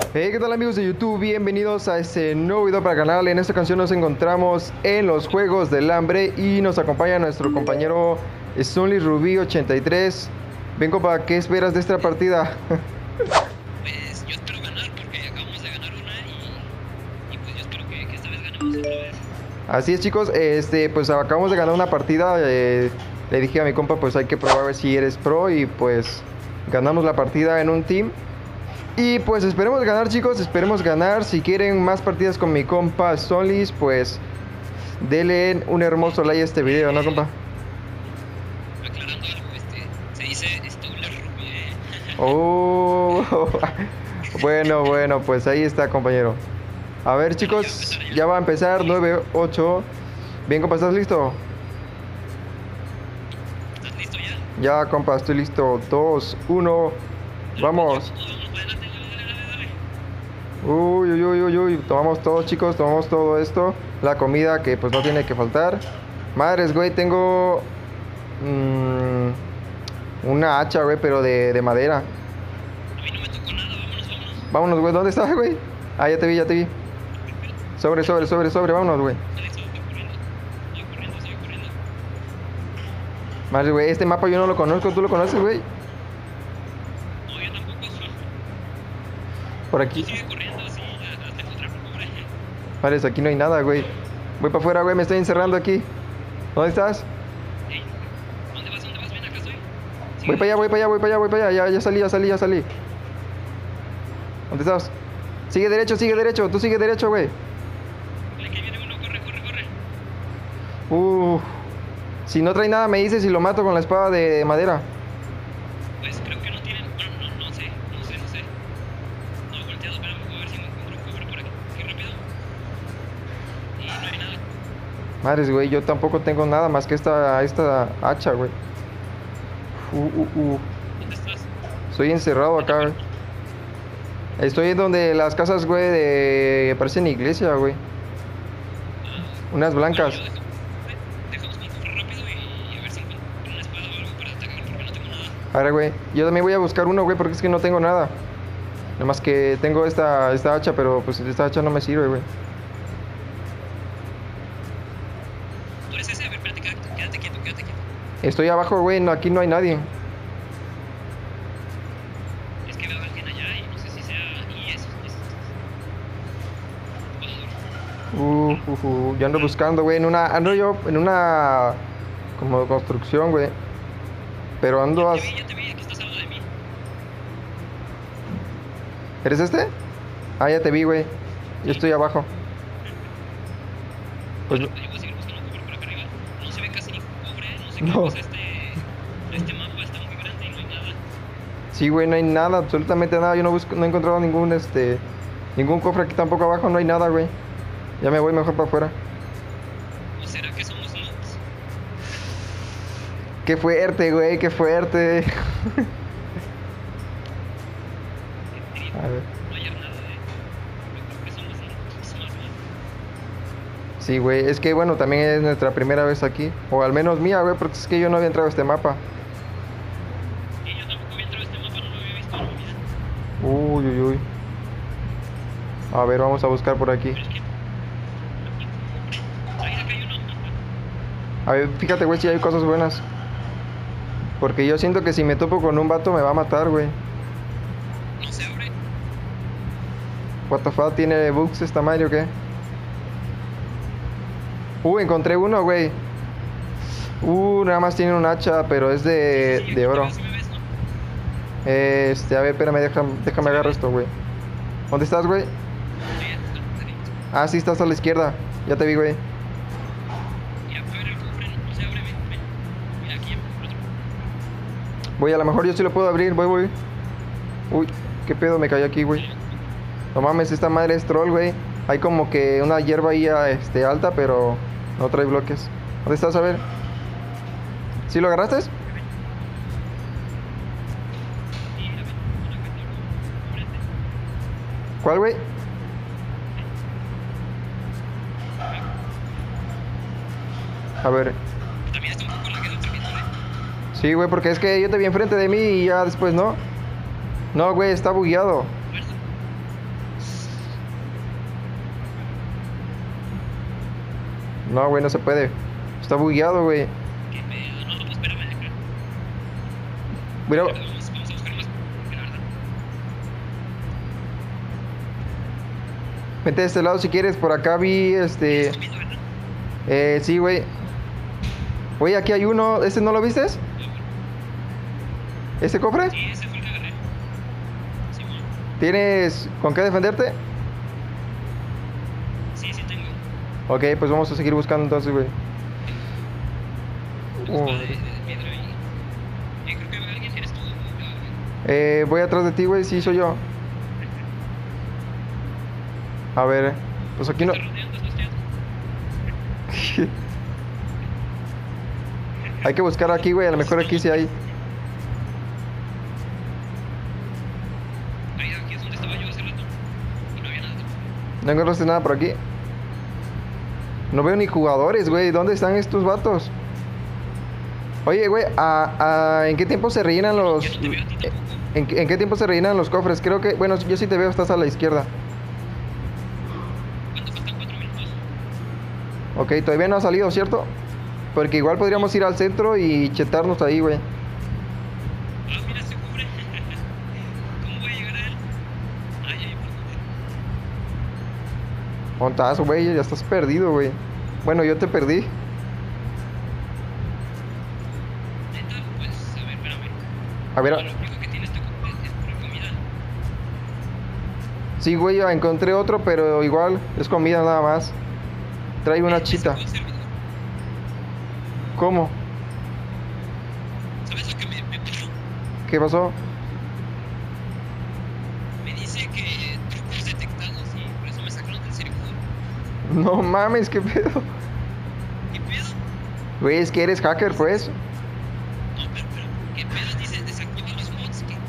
Hey, ¿qué tal amigos de YouTube? Bienvenidos a este nuevo video para el canal. En esta ocasión nos encontramos en los Juegos del Hambre y nos acompaña nuestro compañero Stonely Rubí 83. Ven, compa, ¿qué esperas de esta partida? Pues yo espero ganar porque acabamos de ganar una y pues yo espero que esta vez ganemos otra vez. Así es, chicos, pues acabamos de ganar una partida. Le dije a mi compa, pues hay que probar a ver si eres pro y pues ganamos la partida en un team. Y pues esperemos ganar, chicos, esperemos ganar. Si quieren más partidas con mi compa Stonely, pues denle un hermoso like a este video, ¿no, compa? Aclarando algo, se dice Stonely Rubí. Oh, bueno, pues ahí está, compañero. A ver, chicos, ya va a empezar 9-8. Bien, compa, ¿estás listo? ¿Estás listo ya? Ya, compa, estoy listo. 2, 1, vamos. Uy, tomamos todo, chicos, tomamos todo esto. La comida que pues no tiene que faltar. Madres, güey, tengo una hacha, güey, pero de madera. A mí no me tocó nada, vámonos. Vámonos, güey, ¿dónde estás, güey? Ah, ya te vi. Sobre, vámonos, güey. Sigue corriendo. Madre, güey, este mapa yo no lo conozco, ¿tú lo conoces, güey? No, yo tampoco. Por aquí. Sigue corriendo, sí, hasta encontrar por pobre. Madres, aquí no hay nada, güey. Voy para afuera, güey, me estoy encerrando aquí. ¿Dónde estás? Ey, ¿dónde vas? Ven, acá estoy. Voy para allá. Ya salí. ¿Dónde estás? Sigue derecho, tú sigue derecho, güey. Aquí viene uno, corre. Si no trae nada me dices y lo mato con la espada de madera. Pues creo que no tienen, bueno, no sé. No he volteado, pero voy a ver si me encuentro un cobre por aquí. Sí, rápido. Y no hay nada. Madres, güey, yo tampoco tengo nada más que esta hacha, güey. ¿Dónde estás? Estoy encerrado acá, güey. Estoy en donde las casas, güey, parecen iglesia, güey. Unas blancas. Bueno, dejamos mi cofre rápido y a ver si encuentro una espada o algo para atacar porque no tengo nada. Ahora, güey, yo también voy a buscar uno, güey, porque es que no tengo nada. Nada más que tengo esta hacha, pero pues esta hacha no me sirve, güey. ¿Tú eres ese? A ver, espérate, quédate quieto. Estoy abajo, güey, no, aquí no hay nadie. Es que veo a alguien allá y no sé si sea... Y eso. Yo ando buscando, güey, ando yo en una como construcción, güey. Pero ando Ya te vi, aquí estás al lado de mí. ¿Eres este? Ah, ya te vi, güey. Yo estoy abajo. Pues Bueno, yo voy a seguir buscando cobre por acá arriba. No se ve casi ni cobre, no sé qué no. pasa. Este mapa está muy grande y no hay nada. Sí, güey, no hay nada, absolutamente nada. Yo no he encontrado ningún cofre aquí tampoco abajo, no hay nada, güey. Ya me voy mejor para afuera. ¿O será que somos noobs? Qué fuerte, güey, qué fuerte. A ver. No hay nada, Yo creo que somos noobs. Sí, güey, es que bueno, también es nuestra primera vez aquí. O al menos mía, güey, porque es que yo no había entrado a este mapa. Y yo tampoco había entrado a este mapa, no lo había visto en mi vida. Uy. A ver, vamos a buscar por aquí. Pero es que... Ahí, acá hay uno. A ver, fíjate, güey, si hay cosas buenas. Porque yo siento que si me topo con un vato me va a matar, güey. No se abre. What the fuck, ¿tiene bugs esta madre o qué? Encontré uno, güey. Nada más tiene un hacha, pero es de oro. Sí me ves, ¿no? A ver, espérame, déjame agarrar esto, güey. ¿Dónde estás, güey? Ah, sí, estás a la izquierda. Ya te vi, güey. Ya, a ver el cofre, no se abre, ven. Mira, aquí por otro. Voy, a lo mejor yo sí lo puedo abrir, voy. Uy, qué pedo, me caí aquí, güey. No mames, esta madre es troll, güey. Hay como que una hierba ahí, alta, pero no trae bloques. ¿Dónde estás? A ver. ¿Sí lo agarraste? ¿Cuál, güey? A ver. También está un poco lagueado también, ¿no? Sí, güey, porque es que yo te vi enfrente de mí y ya después no. No, güey, está bugueado. No, güey, no se puede. Está bugueado, güey. ¿Qué pedo? No, pues espérame, espera. Mira, Vamos a buscar más. Porque la verdad. vente de este lado si quieres. Por acá vi, ¿Estás comiendo, verdad? Sí, güey. Güey, aquí hay uno. ¿Este no lo viste? Ah, bueno. ¿Este cofre? Sí, ese fue el que agarré. Sí, bueno. ¿Tienes con qué defenderte? Sí, sí tengo. Ok, pues vamos a seguir buscando entonces, güey. Tengo espada de piedra y... creo que alguien eres tú. Voy atrás de ti, güey. Sí, soy yo. A ver. Pues aquí no... ¿Estás rodeando? ¿Estás rodeando? Hay que buscar aquí, güey. A lo mejor aquí sí hay. Ahí, aquí es donde estaba yo hace rato. Y no había nada. No encontraste nada por aquí. No veo ni jugadores, güey. ¿Dónde están estos vatos? Oye, güey, ¿en qué tiempo se rellenan los... Yo no te veo a ti tampoco. ¿En qué tiempo se rellenan los cofres? Creo que... Bueno, yo sí te veo, estás a la izquierda. ¿Cuánto faltan? 4 minutos. Ok, todavía no ha salido, ¿cierto? Porque igual podríamos ir al centro y chetarnos ahí, güey. Ah, mira, se cubre. ¿Cómo voy a llegar a él? Ay, ay, por ¿Dónde estás, güey? Ya estás perdido, güey. Bueno, yo te perdí. neta, pues, a ver, espérame. A ver, Lo único que tiene este cubre es pura comida. sí, güey, ya encontré otro, pero igual es comida nada más. Trae una Me chita. sacó el servidor. ¿Cómo? ¿Sabes lo que me pasó? ¿Qué pasó? Me dice que trucos detectados y por eso me sacaron del servidor. No mames, qué pedo. ¿Qué pedo? Güey, es que eres hacker, pues. No, pero, ¿qué pedo? Dice, desactiva los mods que...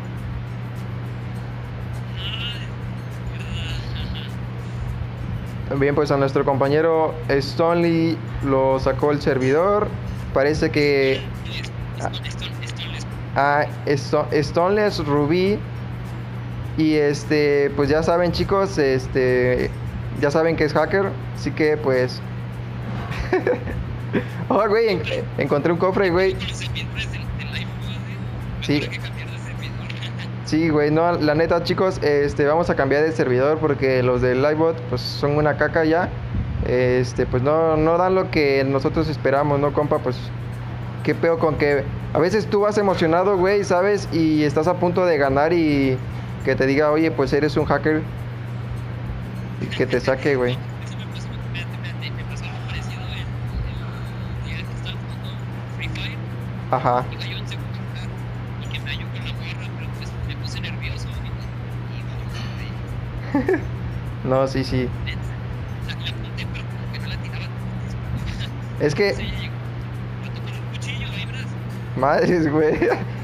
Ah, ¿verdad? Bien, pues a nuestro compañero Stonely lo sacó el servidor. Parece que... Stoneless Ruby. Y pues ya saben, chicos, ya saben que es hacker. Así que pues... Oh, güey, encontré un cofre, güey. Sí. Sí, güey, no, la neta, chicos, vamos a cambiar de servidor porque los del Livebot, pues, son una caca ya. Pues, no dan lo que nosotros esperamos, ¿no, compa? Pues, qué peor con que a veces tú vas emocionado, güey, ¿sabes? Y estás a punto de ganar y que te diga, oye, pues, eres un hacker. Y que te saque, güey. Eso me pasó, me pasó algo parecido el día que estaba jugando Free Fire. Ajá. Iba yo en segundo lugar y que me halló con la morra, pero pues me puse nervioso y vale, No, sí, sí. la apunté, pero como que no la tiraba. Es que... Sí, llegó a tocar el cuchillo, ahí verás. Madres, güey.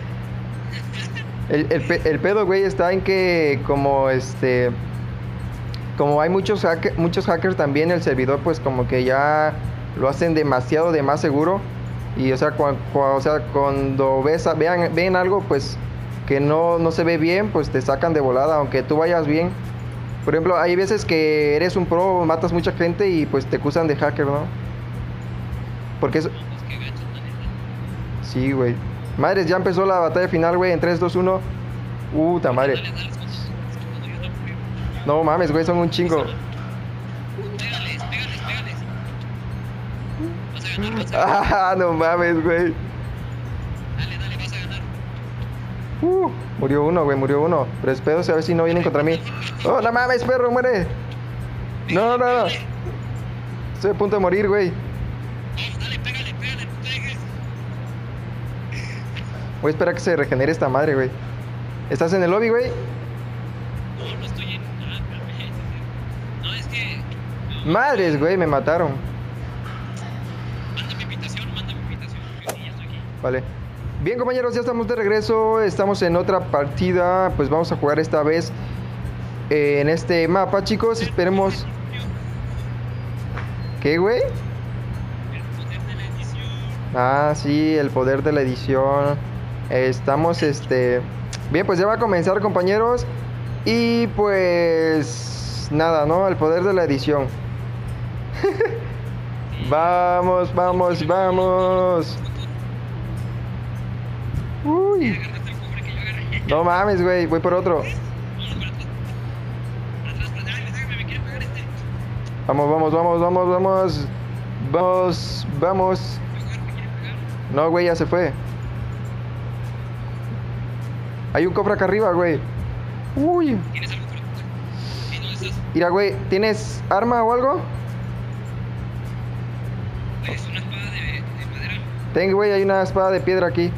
El pedo, güey, está en que como como hay muchos hackers también, el servidor pues como que ya lo hacen demasiado de más seguro. Y o sea, cuando ven algo pues que no se ve bien, pues te sacan de volada, aunque tú vayas bien. Por ejemplo, hay veces que eres un pro, matas mucha gente y pues te acusan de hacker, ¿no? Porque eso... No, pues qué gacho, la neta. Sí, güey. Madres, ya empezó la batalla final, güey, en 3, 2, 1. Ta madre. Dale, dale, es cuando yo la pruebo. No mames, güey, son un chingo. Pégales. Vas a ganar, vas a ganar. Ah, no mames, güey. Dale, vas a ganar. Murió uno, güey, murió uno. Pero espero a ver si no vienen contra mí. Oh, no mames, perro, muere. No. Estoy a punto de morir, güey. Vamos, dale, pégale, no te dejes. Voy a esperar a que se regenere esta madre, güey. ¿Estás en el lobby, güey? No estoy en... Ah, espérame. No, es que... no, Madres, güey, me mataron. Mándame invitación. Yo sí, ya estoy aquí. Vale. Bien, compañeros, ya estamos de regreso. Estamos en otra partida. Pues vamos a jugar esta vez en este mapa, chicos. Esperemos... ¿Qué, güey? El poder de la edición. Ah, sí, el poder de la edición. Estamos, Bien, pues ya va a comenzar, compañeros. Y pues... Nada, ¿no? El poder de la edición. Sí, Vamos, vamos, vamos. Uy. Agarraste el cobre que yo agarré. No mames, güey. Voy por otro. Vámonos para atrás. Para atrás, para atrás. Déjame, me quiere pegar este. Vamos, vamos, vamos, vamos, vamos. Vamos, vamos. Me quiere pegar. No, güey, ya se fue. Hay un cofre acá arriba, güey. Uy. ¿Tienes algo por aquí? ¿Dónde estás? Mira, güey, ¿tienes arma o algo? Es una espada de madera. Tengo, güey, hay una espada de piedra aquí.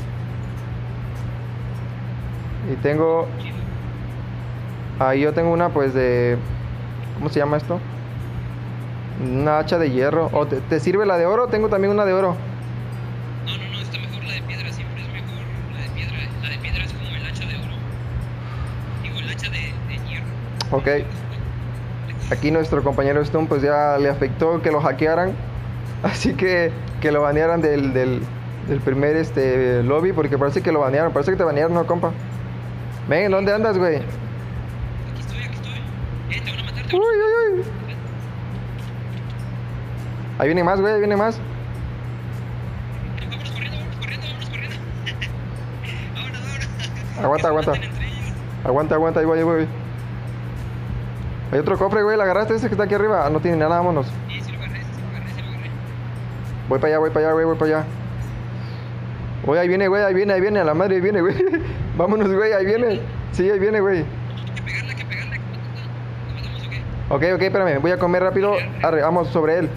Y tengo... Chido. Ahí yo tengo una, pues, de... ¿Cómo se llama esto? Una hacha de hierro. ¿O te sirve la de oro? Tengo también una de oro. No, no, no, está mejor la de piedra, siempre es mejor la de piedra. La de piedra es como el hacha de oro. Digo, el hacha de hierro. Ok. Aquí nuestro compañero Stone, pues, ya le afectó que lo hackearan. Así que lo banearan del primer, lobby. Porque parece que lo banearon. Parece que te banearon, ¿no, compa? Ven, ¿dónde andas, güey? Aquí estoy, aquí estoy. Te van a matar, te Uy, van a uy, uy. Ahí viene más, güey, ahí viene más. Vámonos corriendo, vámonos corriendo, vámonos corriendo. Vámonos, vámonos. Aguanta, Que se aguanta. maten entre ellos. Aguanta, aguanta, ahí voy, ahí voy. Hay otro cofre, güey, ¿la agarraste ese que está aquí arriba? Ah, no tiene nada, vámonos. Sí, sí lo agarré, sí lo agarré, sí lo agarré. Voy para allá, voy para allá, güey, voy para allá. Oye, ahí viene, güey, a la madre, ahí viene, güey. Vámonos, güey, ahí viene. Sí, ahí viene, güey. Hay que pegarle, hay que pegarle. ¿Lo matamos o qué? Ok, ok, espérame, voy a comer rápido. Arre, vamos sobre él.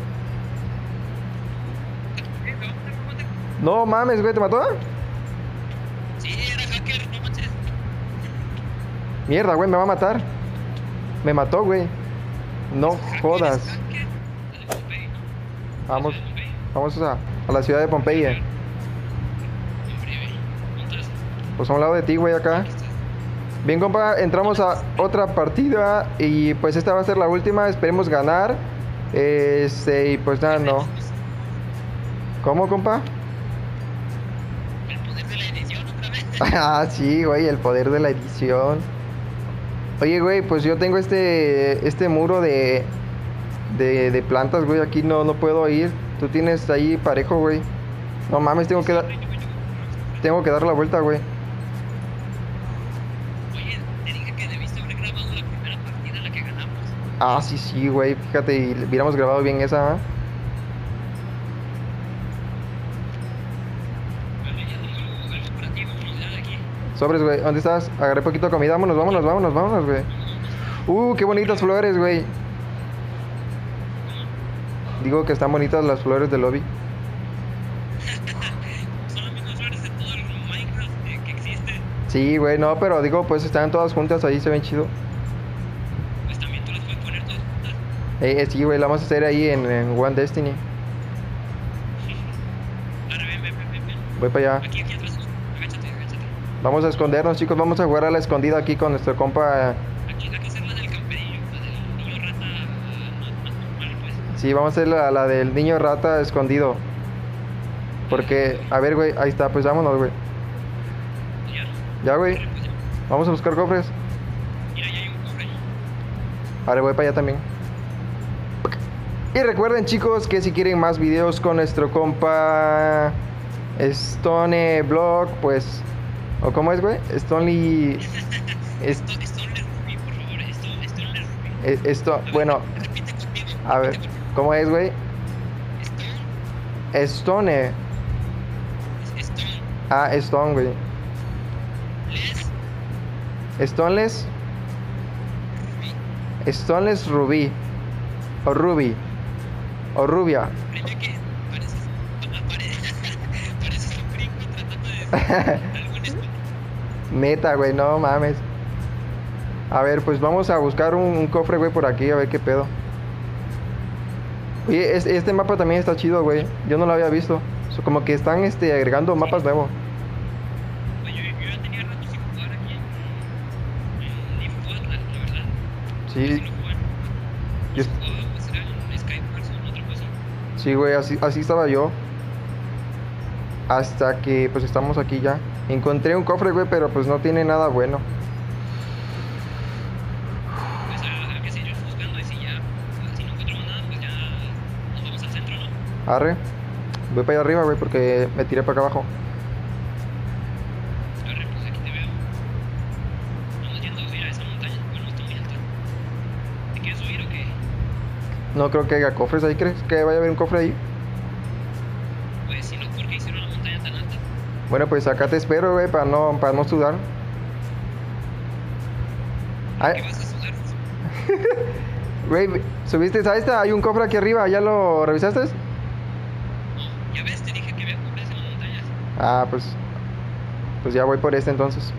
¿Me va a matar, me va a matar? No mames, güey, ¿te mató? Sí, era hacker, no manches. Mierda, güey, me va a matar. Me mató, güey. No Hacker, jodas. es hacker. La de Pompey, ¿no? Vamos, La de Pompey. vamos a la ciudad de Pompeya. Hombre, güey. ¿Dónde estás? Pues a un lado de ti, güey, acá. Aquí estás. Bien, compa, entramos a otra partida y pues esta va a ser la última, esperemos ganar. Y pues nada, no. ¿Cómo, compa? El poder de la edición otra vez. Ah, sí, güey, el poder de la edición. Oye, güey, pues yo tengo este muro de plantas, güey, aquí no puedo ir. Tú tienes ahí parejo, güey. No mames, tengo que dar la vuelta, güey. Oye, te dije que debiste haber grabado la primera partida en la que ganamos. Ah, sí, güey, fíjate, y hubiéramos grabado bien esa, ¿eh? Vale, ya tengo algo para ti, vámonos ya de aquí. Sobres, güey, ¿dónde estás? Agarré poquito de comida, vámonos, güey. Qué bonitas flores, güey. Digo que están bonitas las flores del lobby. Son las mismas flores de todo el Minecraft que existe. Sí, güey, no, pero digo, pues están todas juntas ahí, se ven chido. Pues también tú las puedes poner todas juntas. Sí, güey, la vamos a hacer ahí en One Destiny. Ahora ven. Voy para allá. Aquí atrás. Agáchate. Vamos a escondernos, chicos, vamos a jugar a la escondida aquí con nuestro compa. Aquí hay que hacer la del camperillo, la del niño rata más normal, pues. Sí, vamos a hacer la del niño rata escondido. Porque, a ver, güey, ahí está, pues vámonos, güey. Ya. Ya, güey, Pues ya. vamos a buscar cofres. Mira, ya hay un cofre. Ahora voy para allá también. Y recuerden, chicos, que si quieren más videos con nuestro compa Stone Blog, pues... ¿O cómo es, güey? Stonely... Stoneless Ruby, por favor. Stoneless Ruby. Esto, A ver, bueno, repite conmigo. a ver, repite conmigo. ¿cómo es, güey? Stone. Stone. Stone. Ah, Stone, güey. Les. Stoneless. Ruby. Stoneless Ruby. O Ruby. O Rubia. Aprende que pareces un gringo tratando de decir algo en español. Neta, güey, no mames. A ver, pues vamos a buscar un cofre, güey, por aquí, a ver qué pedo. Oye, este mapa también está chido, güey. Yo no lo había visto. Como que están agregando mapas nuevos. Oye, yo ya tenía rato sin jugar aquí en Leaf Code, la verdad. Sí. Casi no jugaba. Yo- Si jugaba, pues era en Skywars o en otra cosa. Sí, güey, así estaba yo. Hasta que pues estamos aquí ya. Encontré un cofre, güey, pero pues no tiene nada bueno. Pues hay que seguir buscando y si ya, si no encontramos nada, pues ya nos vamos al centro, ¿no? Arre. Voy para allá arriba, güey, porque me tiré para acá abajo. Arre, pues aquí te veo. Vamos yendo a subir a esa montaña. Bueno, está muy alta. ¿Te quieres subir o qué? No creo que haya cofres ahí, ¿crees que vaya a haber un cofre ahí? Pues sí, no, porque hicieron la montaña tan alta. Bueno, pues acá te espero, güey, para no sudar. ¿Por qué Ay, vas a sudar? güey, ¿subiste a esta? Hay un cofre aquí arriba, ¿ya lo revisaste? No, ya ves, te dije que había cofres en las montañas. Ah, pues ya voy por este entonces.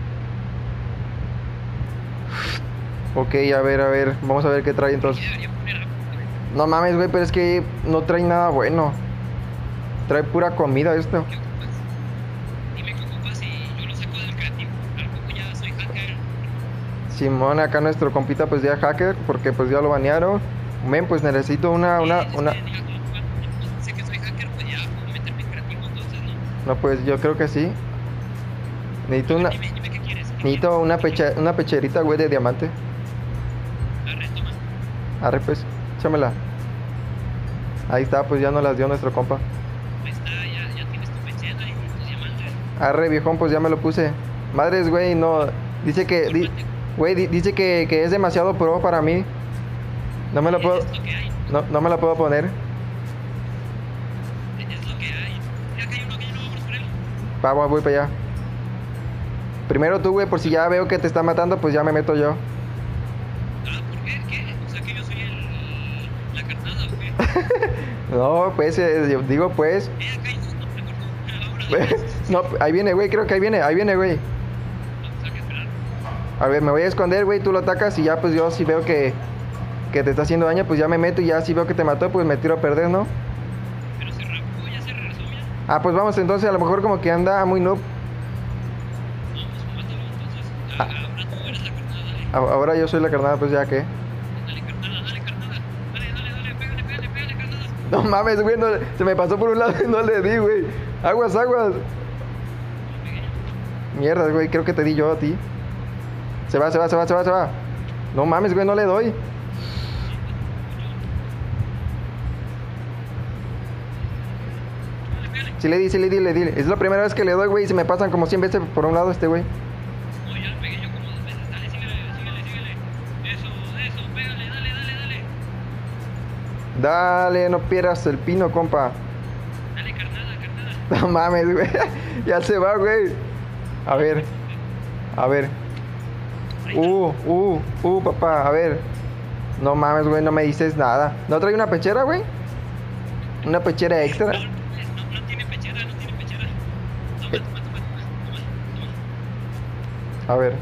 Ok, a ver, vamos a ver qué trae Aquí entonces. debería poner agua. No mames, güey, pero es que no trae nada bueno. Trae pura comida esto. ¿Qué ocupas? Dime qué ocupas y yo lo saco del creativo. Al poco ya soy hacker. Simón, acá nuestro compita pues ya hacker, porque pues ya lo banearon. Men, pues necesito una. Diga, ¿cómo ocupa? Sé que soy hacker, pues ya puedo meterme en creativo, entonces, ¿no? No, pues yo creo que sí. Necesito una. Dime qué quieres. ¿Qué Necesito una pecherita, güey, de diamante. quieres? Arre, toma. Arre, pues, échamela. Ahí está, pues ya nos las dio nuestro compa. Pues está, ya tienes tu pechera y tus diamantes. Arre, viejón, pues ya me lo puse. Madres, güey, no. Dice que. Güey, dice que es demasiado pro para mí. No me lo puedo. Es lo que hay. No me la puedo poner. Es lo que hay. Mira, acá hay uno, vamos por él. Voy para allá. Primero tú, güey, por si ya veo que te está matando, pues ya me meto yo. Ah, ¿por qué? ¿Qué? O sea que yo soy la carnada, ¿o qué? No, pues, yo digo, pues. Acá hay dos, no me acuerdo. Ahora, No, ahí viene, güey, creo que ahí viene, güey. vamos a esperar. A ver, me voy a esconder, güey, tú lo atacas y ya, pues yo si veo que te está haciendo daño, pues ya me meto y ya si veo que te mató, pues me tiro a perder, ¿no? Pero se rapó, ya se regresó, mira. Ah, pues vamos entonces, a lo mejor como que anda muy noob. No, pues mátalo entonces. Ahora tú eres la carnada, dale. Ahora yo soy la carnada, pues ya que. Dale, carnada, dale, carnada. Dale, pégale, carnada. No mames, güey, se me pasó por un lado y no le di, güey. Aguas. No pegué. Mierda, güey, creo que te di yo a ti. Se va. No mames, güey, no le doy. Sí le di. Es la primera vez que le doy, güey, y se me pasan como 100 veces por un lado este, güey. No, ya le pegué yo como 2 veces. Dale, síguele. Eso, pégale, dale. Dale, no pierdas el pino, compa. Dale, carnada. No mames, güey. Ya se va, güey. A ver. Ahí está. Papá, a ver. No mames, güey, no me dices nada. ¿No trae una pechera, güey? ¿Una pechera extra? No tiene pechera. Toma. A ver.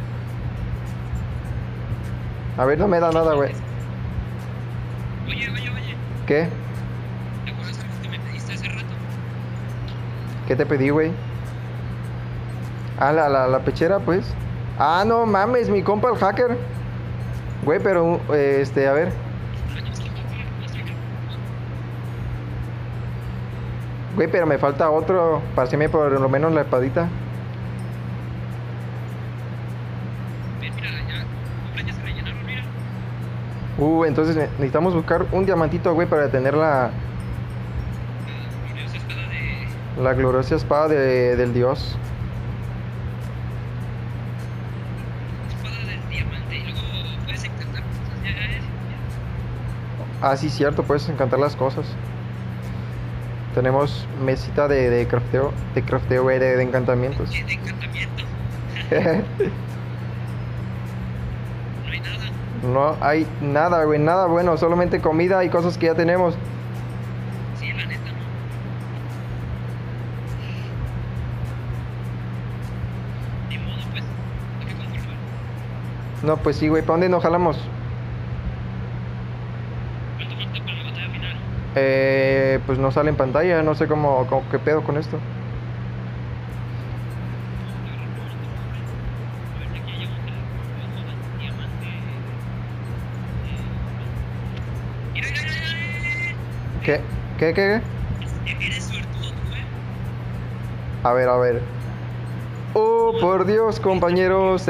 A ver, no me da nada, güey. Oye. ¿Qué? ¿Te acuerdas algo que me pediste hace rato? ¿Qué te pedí, güey? Ah, la pechera, pues. Ah, no mames, mi compa el hacker. Güey, pero, a ver. Güey, pero me falta otro. Páseme por lo menos la espadita. Mira, ya se rellenaron, mira. Entonces necesitamos buscar un diamantito, güey, para tener la Gloriosa espada de... la gloriosa espada del dios. Espada del diamante. Y luego puedes encantar cosas, ya es. Ah, sí, cierto, puedes encantar las cosas. Tenemos mesita de crafteo, güey, de encantamientos. De encantamiento. No hay nada. No hay nada, güey, nada bueno, solamente comida y cosas que ya tenemos. Sí, la neta, no. Ni modo, pues. Hay que conformar. No, pues sí, güey, ¿para dónde nos jalamos? ¿Cuánto falta para la batalla final? Pues no sale en pantalla, no sé cómo qué pedo con esto. A ver si aquí hay otra. Diamante. Mira. ¿Qué? Eres suertudo tú, A ver. Oh, por Dios, compañeros,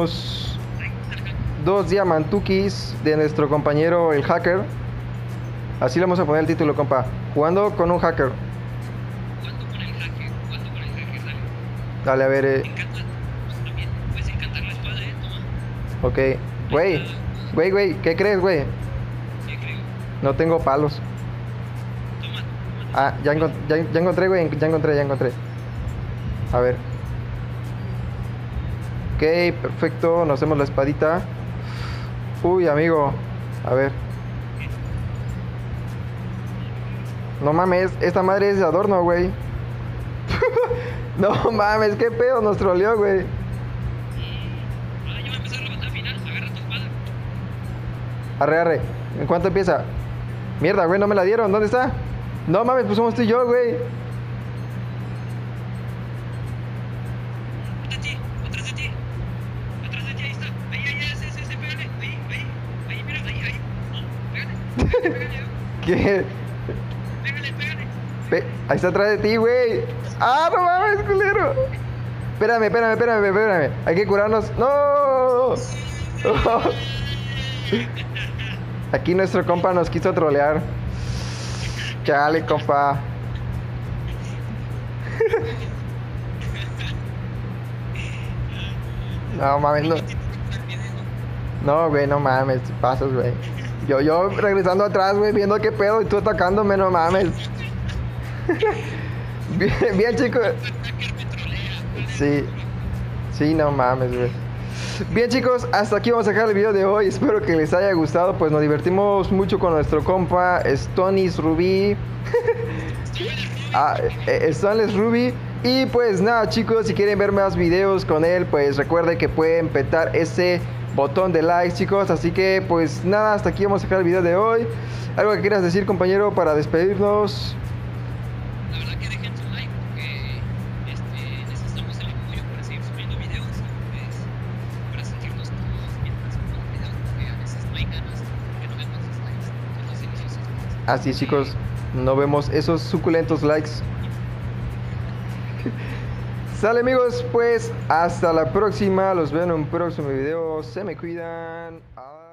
tenemos 2 diamantukis de nuestro compañero el hacker. Así le vamos a poner el título, compa. Jugando con un hacker. Jugando con el hacker, dale. Dale, a ver, Me encanta, pues también puedes encantar la espada, toma. ok. Güey, ¿qué crees, güey? ¿Qué creo? No tengo palos. Toma. Ah, ya encontré, güey, ya encontré. A ver. Ok, perfecto, nos hacemos la espadita. Uy, amigo. A ver. No mames, esta madre es de adorno, güey. No mames, qué pedo, nos troleó, güey. Ah, ya va a empezar la batalla final, agarra tu espada. Arre. ¿En cuánto empieza? Mierda, güey, no me la dieron, ¿dónde está? No mames, pues somos tú y yo, güey. Atrás de ti, ahí está. Ahí, ese, pégale. Ahí, mira, ahí. No, pégale. ¿Qué? Pégale. Ahí está atrás de ti, güey. Ah, no mames, culero. Espérame. Hay que curarnos. ¡No! Aquí nuestro compa nos quiso trolear. Chale, compa. No mames, no. No, güey, no mames, pasas, güey. Yo regresando atrás, güey, viendo qué pedo y tú atacándome, no mames. Bien, chicos. Sí, no mames, güey. Bien, chicos, hasta aquí vamos a dejar el video de hoy. Espero que les haya gustado. Pues nos divertimos mucho con nuestro compa Stonis Ruby. Stones Ruby. Y pues nada, chicos, si quieren ver más videos con él, pues recuerden que pueden petar ese botón de like, chicos. Así que pues nada, hasta aquí vamos a dejar el video de hoy. ¿Algo que quieras decir, compañero, para despedirnos? La verdad que dejen su like porque necesitamos el apoyo para seguir subiendo videos y pues para sentirnos todos mientras subimos videos porque a veces no hay ganas porque no vemos los likes, los deliciosos likes. Así, chicos, no vemos esos suculentos likes. Sale, amigos, pues hasta la próxima. Los veo en un próximo video. Se me cuidan.